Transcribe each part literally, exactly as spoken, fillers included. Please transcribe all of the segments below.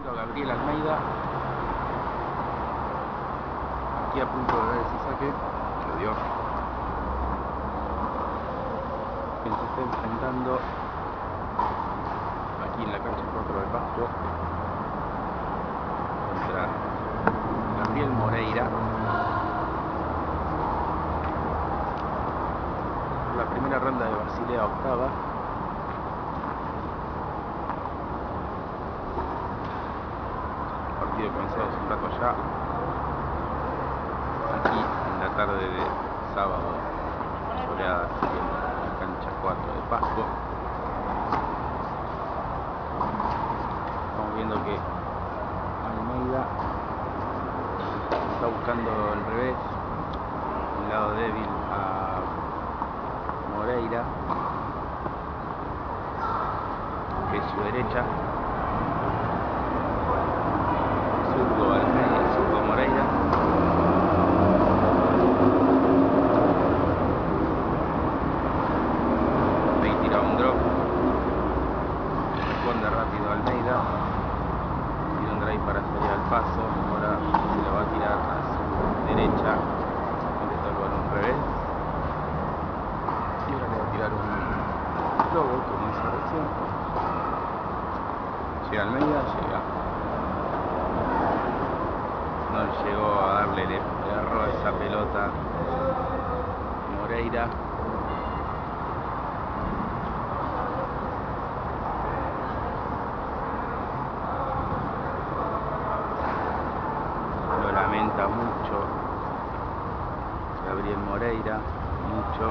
Gabriel Almeida, aquí a punto de ver ese saque, lo dio, quien se está enfrentando aquí en la cancha cuatro de Pasto contra Gabriel Moreira. La primera ronda de Basilea octava. Partido comenzado hace un rato ya, aquí en la tarde de sábado soleada en la cancha cuatro de Pasto. Estamos viendo que Almeida está buscando el revés, un lado débil a Moreira, que es su derecha. Zurdo Almeida, zurdo Moreira. Ahí tira un drop. Responde rápido Almeida. Tira un drive para salir al paso. Ahora se lo va a tirar a su derecha. Intenta el balón revés. Y ahora le va a tirar un globo como hizo recién. Llega Almeida, llega. No llegó a darle, le agarró esa pelota Moreira. Lo lamenta mucho Gabriel Moreira, mucho.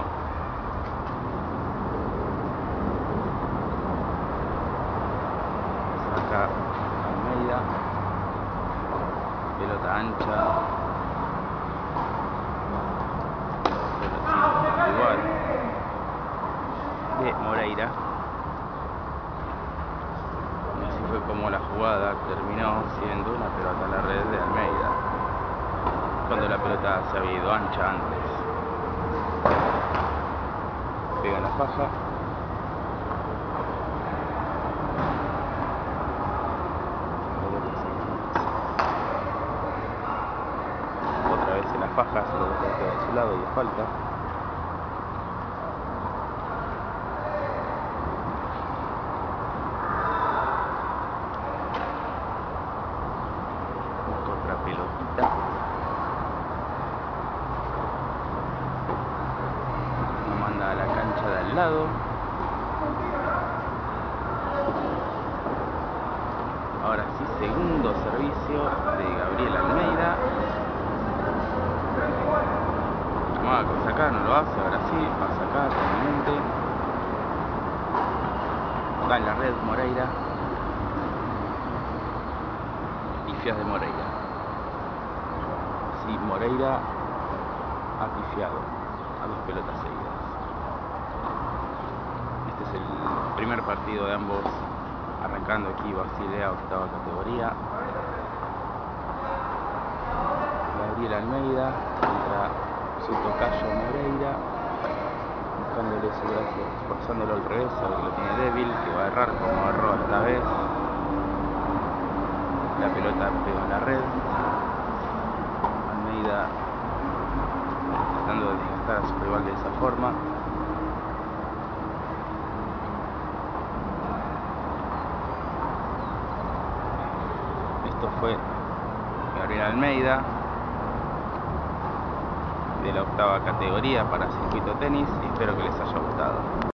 Saca Almeida. Pelota ancha, pelota igual de Moreira. Y así fue como la jugada terminó siendo una pelota a la red de Almeida, cuando la pelota se había ido ancha antes. Pega en la faja. En la faja, se lo deja de su lado y de falta. Busca otra pelotita. Lo manda a la cancha de al lado. Ahora sí, segundo servicio de Gabriel Almeida. Va a sacar, no lo hace, ahora sí, va a sacar finalmente. Va en la red Moreira. Pifias de Moreira. Sí, Moreira ha pifiado a dos pelotas seguidas. Este es el primer partido de ambos arrancando aquí Basilea octava categoría. Gabriel Almeida contra su tocayo Moreira, buscándole su brazo, forzándolo al revés, a ver que lo tiene débil, que va a errar como erró esta vez. La pelota pegó en la red. Almeida tratando de desgastar a su rival de esa forma. Esto fue Gabriel Almeida de la octava categoría para Circuito Tenis, y espero que les haya gustado.